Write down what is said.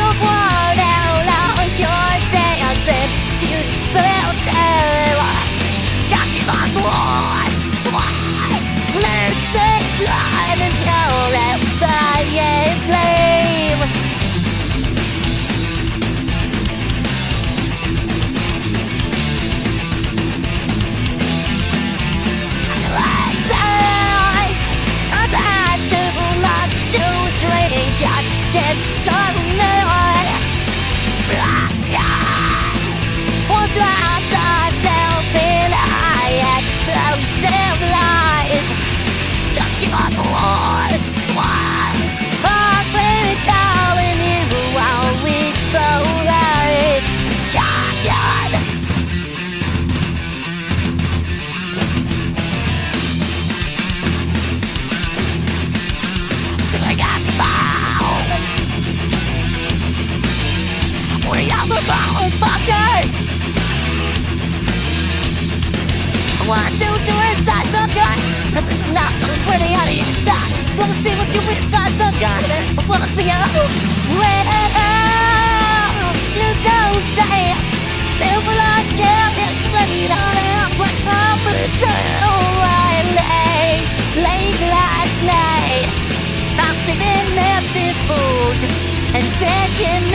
your world out loud, you're dancing, shoes built talking about why let's stay blind and cold and fire flame. Like eyes, I've had too much to drink, I can't turn on black skies. What drives ourselves in high explosive lies? Talking on the war, why? I've been calling you while we both light shotgun. Cause I got the ball. We got the ball, fucker. One, two, two inside the gun. If it's not so pretty out of your side, wanna see what you inside the gun. I wanna see you. Well, you don't say it. Live like hell, it's straight on out. What's up with I lay late last night. I'm sleeping empty fools and begging